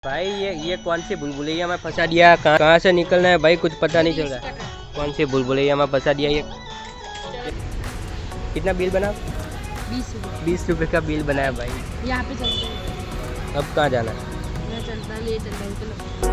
भाई ये कौन सी भूलभुलैया में फंसा दिया। कहाँ से निकलना है भाई, कुछ पता नहीं चल रहा है। कौन सी भूलभुलैया में फंसा दिया ये। कितना बिल बना? 20 रुपये का बिल बनाया भाई। यहाँ पे चलते हैं। अब कहाँ जाना है? मैं चलता ले चलता हूँ।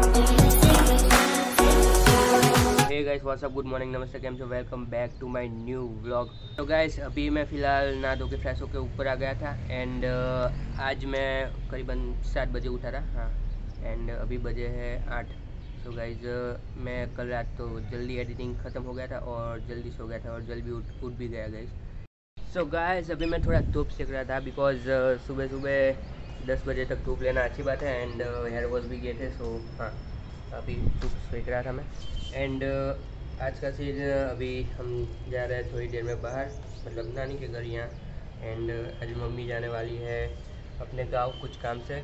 Hey guys what's up, good morning, नमस्ते, कैम छो, welcome back to my new vlog. तो गाइस अभी मैं फ़िलहाल नहा धो के फ्रेश होकर ऊपर आ गया था एंड आज मैं करीबन 7 बजे उठा था। हाँ, एंड अभी बजे है 8। तो गाइस मैं कल रात तो जल्दी एडिटिंग ख़त्म हो गया था और जल्दी सो गया था और जल्दी उठ भी गया गाइस। सो गाइस अभी मैं थोड़ा धूप सेक रहा था बिकॉज सुबह सुबह 10 बजे तक धूप लेना अच्छी बात है एंड हेयर वॉश भी किए थे। सो हाँ, अभी धूप सेक रहा था मैं एंड आज का सीन अभी हम जा रहे हैं थोड़ी देर में बाहर, मतलब नानी के घर यहाँ। एंड आज मम्मी जाने वाली है अपने गांव कुछ काम से।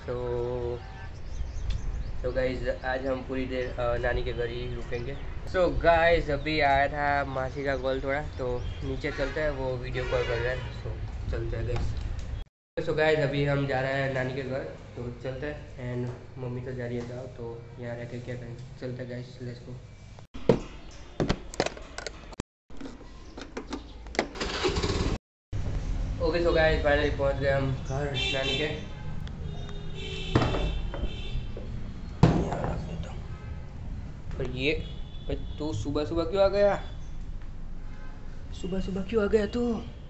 सो गाइज आज हम पूरी देर नानी के घर ही रुकेंगे। सो गाइज अभी आया था मासी का कॉल थोड़ा, तो नीचे चलते हैं, वो वीडियो कॉल कर रहे हैं। सो चलते हैं गाइज। सो गाइज अभी हम जा रहे हैं नानी के घर, तो चलते हैं। एंड मम्मी तो जा रही है गाँव, तो यहाँ रह के क्या करेंगे, चलते हैं guys, let's go. Okay so guys finally पहुंच गए हम घर नानी के। और ये तू सुबह सुबह क्यों आ गया? सुबह सुबह क्यों आ गया तू?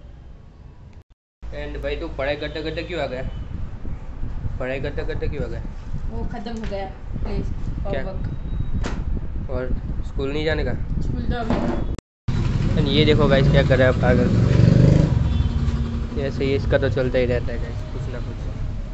एंड भाई तू पढ़ाई करते करते क्यों आ गया? पढ़ाई करते करते क्यों आ गया? वो खत्म हो गया प्लीज। क्या? और स्कूल नहीं जाने का? स्कूल तो अभी। ये देखो गाइस क्या कर रहा है पागल। ऐसे ही इसका तो चलता ही रहता है गाइस, कुछ ना कुछ।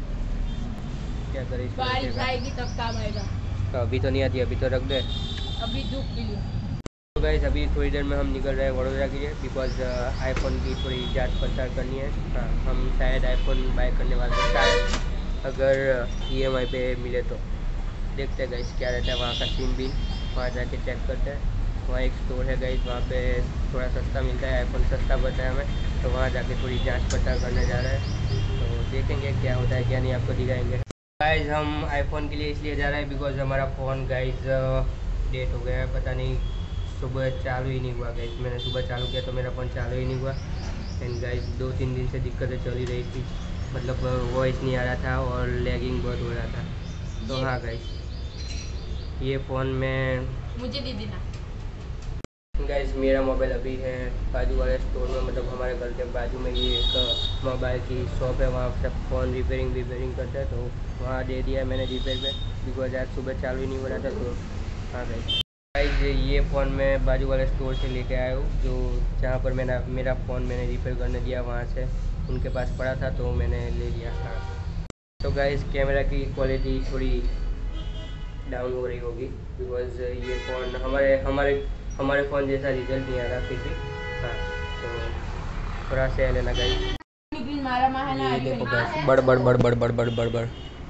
क्या करे, बारिश आएगी तब काम आएगा। तो अभी तो नहीं आती, अभी तो रख दे। अभी धूप के लिए। तो गाइस अभी थोड़ी देर में हम निकल रहे हैं वडोदरा के लिए बिकॉज आईफोन की थोड़ी जांच पड़ताल करनी है। हाँ, हम शायद आईफोन बाय करने वाले हैं, शायद अगर EMI पे मिले तो। देखते हैं गाइस क्या रहता है वहाँ का सीन भी, वहाँ जाके चेक करते हैं। वहाँ एक स्टोर है गाइस, वहाँ पे थोड़ा सस्ता मिलता है, आईफोन सस्ता पड़ता है हमें, तो वहाँ जाके थोड़ी जांच पड़ताल करने जा रहे हैं। तो देखेंगे क्या होता है क्या नहीं, आपको दिखाएंगे। गाइस हम आईफोन के लिए इसलिए जा रहे हैं बिकॉज हमारा फ़ोन गाइस डेट हो गया है, पता नहीं सुबह चालू ही नहीं हुआ गाइस। मैंने सुबह चालू किया तो मेरा फ़ोन चालू ही नहीं हुआ। एंड गाइस 2-3 दिन से दिक्कतें चल ही रही थी, मतलब वॉइस नहीं आ रहा था और लैगिंग बहुत हो रहा था। तो हाँ गाइस ये फ़ोन में मुझे दे देना। गाइस मेरा मोबाइल अभी है बाजू वाले स्टोर में, मतलब हमारे घर के बाजू में ही एक मोबाइल की शॉप है, वहाँ सब फ़ोन रिपेयरिंग करते हैं, तो वहाँ दे दिया मैंने रिपेयर पे बिकॉज आज सुबह चालू ही नहीं हो रहा था। तो हाँ गाइस ये फ़ोन मैं बाजू वाले स्टोर से लेके आया हूँ, जो जहाँ पर मेरा फ़ोन मैंने रिपेयर करने दिया, वहाँ से उनके पास पड़ा था तो मैंने ले लिया। हाँ तो गाइस कैमरा की क्वालिटी थोड़ी डाउन हो रही होगी बिकॉज ये फ़ोन हमारे फ़ोन जैसा रिजल्ट नहीं आ रहा फिर भी। हाँ तो थोड़ा से लेना गाइस। ये देखो गाइस बड़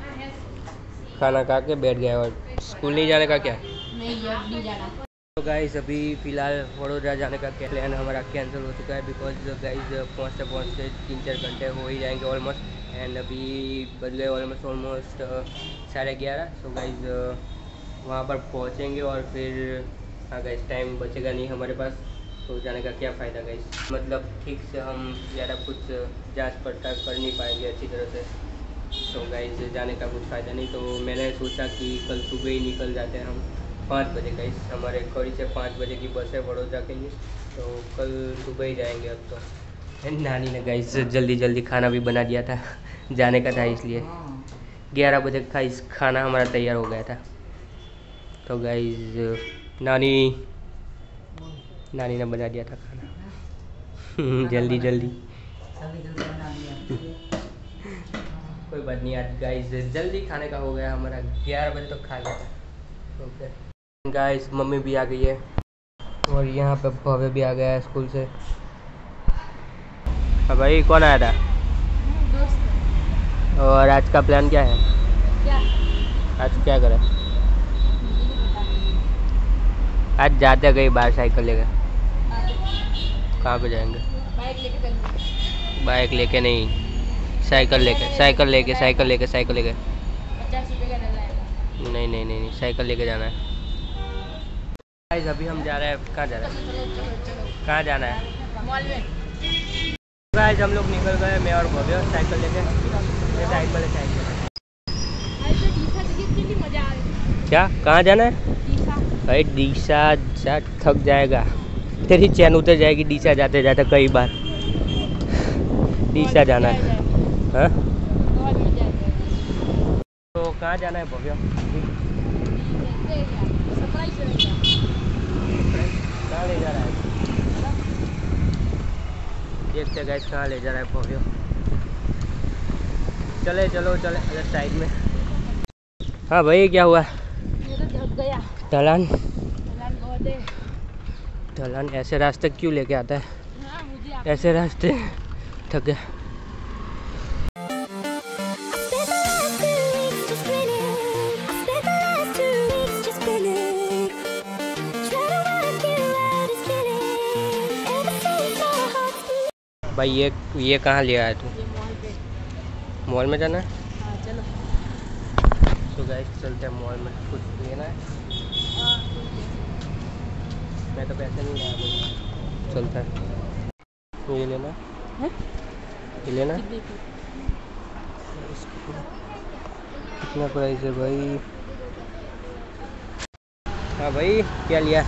खाना खा के बैठ गया और स्कूल नहीं जाने का क्या? नहीं जाना। तो गाइस अभी फ़िलहाल वडोदरा जाने का प्लान हमारा कैंसिल हो चुका है बिकॉज गाइस पहुँचते 3-4 घंटे हो ही जाएंगे ऑलमोस्ट। एंड अभी बज गए ऑलमोस्ट 11:30। सो गाइस वहाँ पर पहुँचेंगे और फिर हाँ गाइस टाइम बचेगा नहीं हमारे पास, तो जाने का क्या फ़ायदा गाइस, मतलब ठीक से हम ज़्यादा कुछ जांच पड़ताल कर नहीं पाएंगे अच्छी तरह से। तो गाइस जाने का कुछ फ़ायदा नहीं, तो मैंने सोचा कि कल सुबह ही निकल जाते हैं हम 5 बजे गाइस। हमारे खड़ी से 5 बजे की बस है वडोदरा के लिए, तो कल सुबह ही जाएंगे अब तो। नानी ने गाइस जल्दी खाना भी बना दिया था जाने का था, इसलिए 11 बजे का इस खाना हमारा तैयार हो गया था। तो गाइस नानी ने बना दिया था खाना जल्दी कोई बात नहीं आज गाइस जल्दी खाने का हो गया हमारा, 11 बजे तक खा गया था। ओके गाइस मम्मी भी आ गई है और यहाँ पे भव्य भी आ गया है स्कूल से। अब भाई कौन आया था? दोस्त। और आज का प्लान क्या है? क्या? आज क्या करें? आज जाते गई बाहर साइकिल लेकर। कहाँ पे जाएंगे? बाइक लेके नहीं, साइकिल लेके 50 रुपए का डला है। नहीं, साइकिल लेके जाना है। गाइस अभी हम जा रहे हैं, कहाँ जा रहे हैं, चलो कहाँ जाना है? मॉल में। गाइस हम लोग निकल गए, मैं और भव्य साइकिल लेके। ये साइड वाले साइकिल अरे तो डीसा कितनी मजा आ रही। क्या, कहाँ जाना है? डीसा भाई डीसा जा, थक जाएगा, तेरी चैन उतर जाएगी डीसा जाते जाते कई बार। डीसा जाना है। हाँ बहुत मजा आ जाएगी। तो कहाँ जाना है भव्य? कहाँ ले जा रहा है? देखते हैं गाइस कहाँ ले जा रहा है भव्य। चले अरे साइड में। हाँ भाई क्या हुआ? ये तो थक गया। ढलान बहुत है। ढलान ऐसे रास्ते क्यों लेके आता है? हाँ, मुझे ऐसे रास्ते थक गया। भाई ये कहाँ ले आया तू? ये मॉल पे। मॉल में जाना है? हाँ चलो। तो गाइस चलते हैं मॉल में, कुछ लेना है। मैं तो पैसे नहीं लाया भाई। चलता है। ये लेना है? ये लेना। कितने की? कितना प्राइस है भाई? हाँ भाई क्या लिया?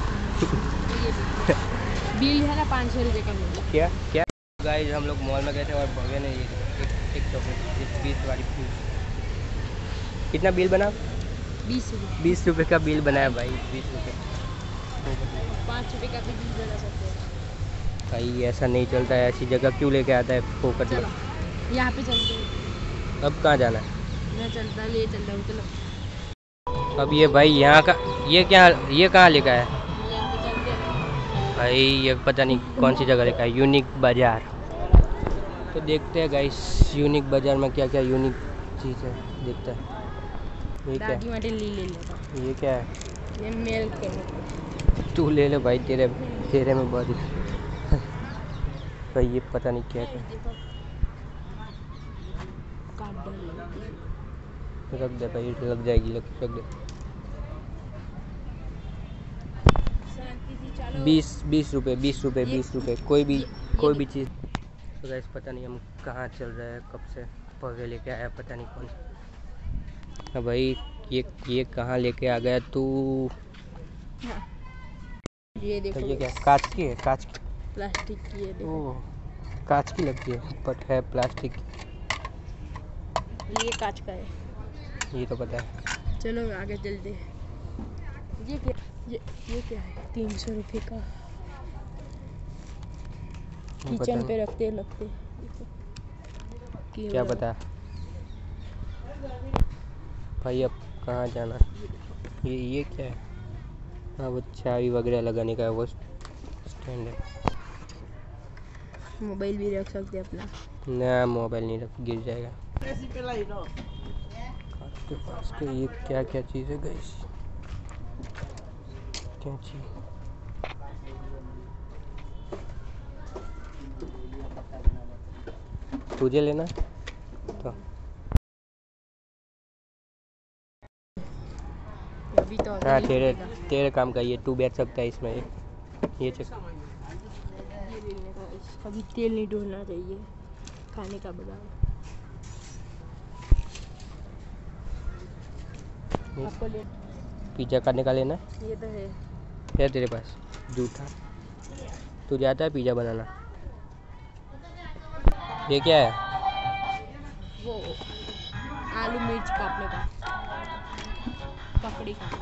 बिल है ना 500 रुपये का बिल। क्या गाइस हम लोग मॉल में गए थे और भव्य ने एक चॉकलेट 20 वाली कितना बिल बना? 20 रुपये। 20 रुपये का बिल बनाया भाई, 20 रुपये। 5 रुपये का भी बिल बना सकते हैं। भाई ऐसा नहीं चलता है, ऐसी जगह क्यों लेके आता है फोकट में? चलो यहाँ पे चलते हैं। अब कहाँ जाना है? मैं चलता हूँ चलो। अब ये भाई यहाँ का ये कहाँ लेके आया? यहाँ पे चलते हैं। भाई ये पता नहीं कौन सी जगह लेके आया, यूनिक बाज़ार। तो देखते हैं गाइस यूनिक बाज़ार में क्या क्या यूनिक चीज़ है, देखते हैं। ये क्या दादी माटे ले लेता। ये क्या है? ये मेल के। तू ले ले भाई, तेरे में बहुत भाई ये पता नहीं क्या है। रख दे भाई, लग जाएगी, रख दे। 20 रुपये कोई भी चीज़। तो गाइस पता नहीं हम कहाँ चल रहे हैं, कब से भव्य लेके आया पता नहीं कौन। हाँ भाई ये कहाँ लेके आ गया तू? ये देखो। तो ये क्या कांच की है? कांच की, प्लास्टिक की है देखो। ओह कांच की लगती है बट है प्लास्टिक की। ये कांच का है। ये तो पता है। चलो आगे चलते हैं। ये क्या है? 300 रुपये का। किचन पे रखते लगते। क्या पता भाई, अब कहाँ जाना? ये क्या है? हाँ वो चाबी वगैरह लगाने का वो स्टैंड है। मोबाइल भी रख सकते अपना। ना मोबाइल नहीं रख, गिर जाएगा। आपके पास के ये क्या क्या चीज़ है गाइस? क्या चीज़? तुझे लेना तो अभी तो हाँ तेरे काम का ये, तू बैठ सकता है इसमें। ये चेक। अभी तेल नहीं डोलना चाहिए खाने का बदाम। आपको ले पिज़्ज़ा खाने का लेना ये तो है तेरे पास? जूठा, तू जाता है पिज़्ज़ा बनाना? ये क्या है? वो आलू मिर्च काटने का, पकड़ी का।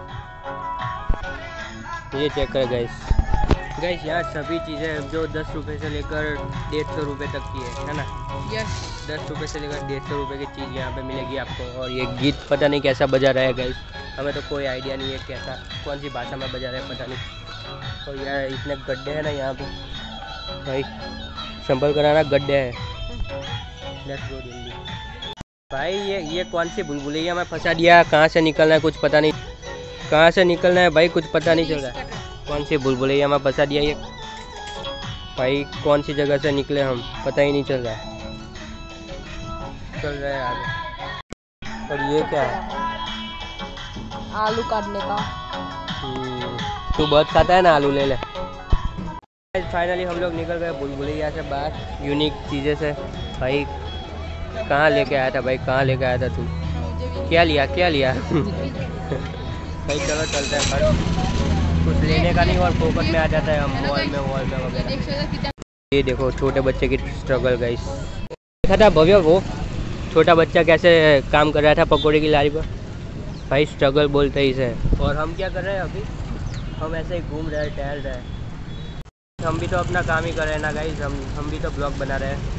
ये चेक कर गाइस यहाँ सभी चीज़ें जो 10 रुपये से लेकर 150 रुपये तक की है ना? यस 10 रुपये से लेकर 150 रुपये की चीज़ यहाँ पे मिलेगी आपको। और ये गीत पता नहीं कैसा बजा रहा है गाइस, हमें तो कोई आइडिया नहीं है कैसा, कौन सी भाषा में बजा रहा है पता नहीं। और यार इतने गड्ढे हैं ना यहाँ पे भाई, संभल कराना गड्ढे है। लेट्स गो जल्दी भाई। ये कौन सी भूलभुलैया में फंसा दिया? कहाँ से निकलना है कुछ पता नहीं, कहाँ से निकलना है भाई कुछ पता नहीं चल रहा है। कौन सी भूलभुलैया में फंसा दिया ये भाई, कौन सी जगह से निकले हम पता ही नहीं चल रहा है। चल रहा है आगे। और ये क्या है? आलू काटने का। तू बहुत खाता है ना, आलू ले ले। फाइनली हम लोग निकल गए भूलभुलैया से बाहर, यूनिक चीज़ें से। भाई कहाँ लेके आया था भाई, कहाँ लेके आया था तू? क्या लिया क्या लिया? भाई चलो चलते हैं, पर कुछ लेने का नहीं और फोकस में आ जाता है हम मॉल में वगैरह। ये देखो छोटे बच्चे की स्ट्रगल गाइस। देखा था भव्य वो छोटा बच्चा कैसे काम कर रहा था पकौड़े की लारी पर। भाई स्ट्रगल बोलते ही इसे। और हम क्या कर रहे हैं अभी? हम ऐसे ही घूम रहे हैं, टहल रहे हैं। हम भी तो अपना काम ही कर रहे हैं ना गाइस, हम भी तो ब्लॉग बना रहे हैं।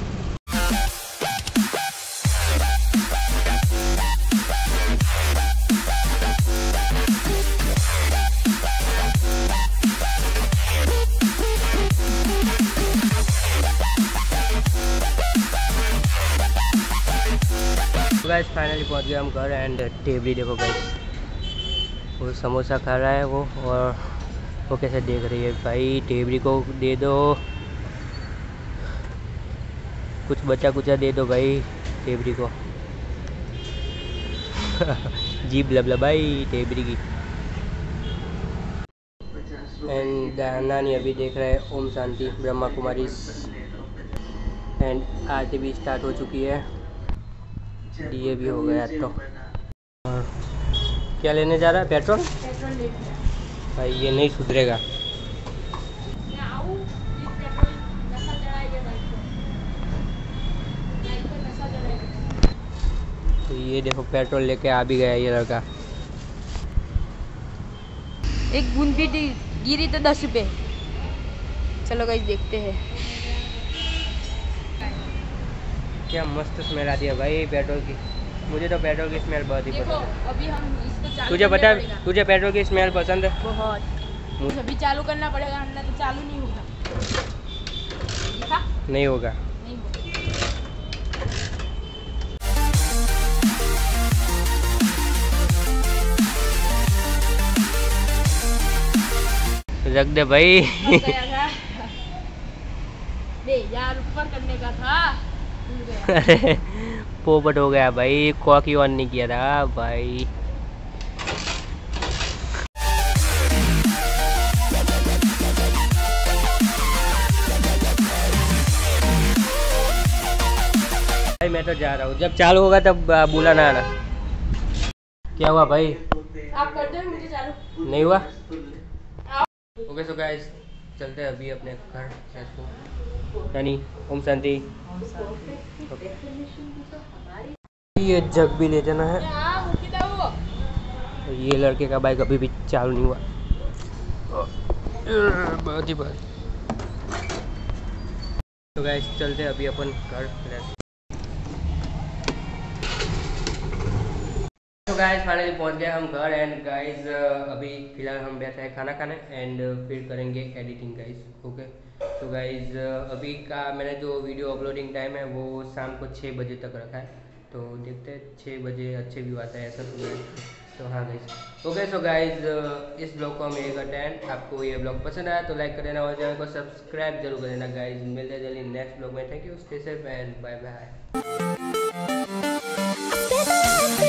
गाइस फाइनली पहुंच गए हम घर एंड टेबरी देखो गाइस, वो समोसा खा रहा है वो, और वो कैसे देख रही है। भाई टेबरी को दे दो कुछ, बचा कुचा दे दो भाई टेबरी को। जीभ लबलबाई टेबरी की। एंड नानी अभी देख रहे हैं ओम शांति ब्रह्मा कुमारी एंड आरती भी स्टार्ट हो चुकी है, डीए भी हो गया। तो क्या लेने जा रहा है? पेट्रोल। भाई ये नहीं सुधरेगा। तो ये देखो पेट्रोल लेके आ भी गया ये लड़का। एक बूंद भी गिरी तो 10 रुपए। चलो गाइस देखते हैं। क्या मस्त स्मेल आती है भाई पेट्रोल की। मुझे तो पेट्रोल की स्मेल बहुत ही पसंद है। अभी हम इसको चालू तुझे पता है, तुझे पेट्रोल की स्मेल पसंद है? बहुत। अभी चालू करना पड़ेगा, वरना तो चालू नहीं होगा। नहीं होगा। नहीं होगा। रख दे भाई। यार ऊपर करने का था। अरे पोपट हो गया भाई, कॉक ही ऑन नहीं किया था भाई। भाई मैं तो जा रहा हूँ, जब चालू होगा तब बुलाना आना। क्या हुआ भाई? आप कर दो मुझे चालू। नहीं हुआ? ओके सो गाइस चलते हैं अभी अपने घर यानी ओम शांति। ये जग भी ले जाना है। ये लड़के का बाइक अभी भी चालू नहीं हुआ, बहुत ही बात। तो गाइस चलते हैं अभी अपन घर। तो गाइस फाइनली पहुंच गए हम घर एंड गाइस अभी फिलहाल हम बैठे हैं खाना खाने एंड फिर करेंगे एडिटिंग गाइस। ओके तो गाइस अभी का मैंने जो वीडियो अपलोडिंग टाइम है वो शाम को 6 बजे तक रखा है, तो देखते हैं 6 बजे अच्छे व्यू आता है ऐसा सुना है। तो हाँ गाइस ओके सो गाइस इस ब्लॉग को हम यही करते हैं। आपको ये ब्लॉग पसंद आया तो लाइक कर देना और चैनल को सब्सक्राइब जरूर कर देना गाइस। मिलते हैं जल्दी नेक्स्ट ब्लॉग में। Thank you, stay safe and bye bye.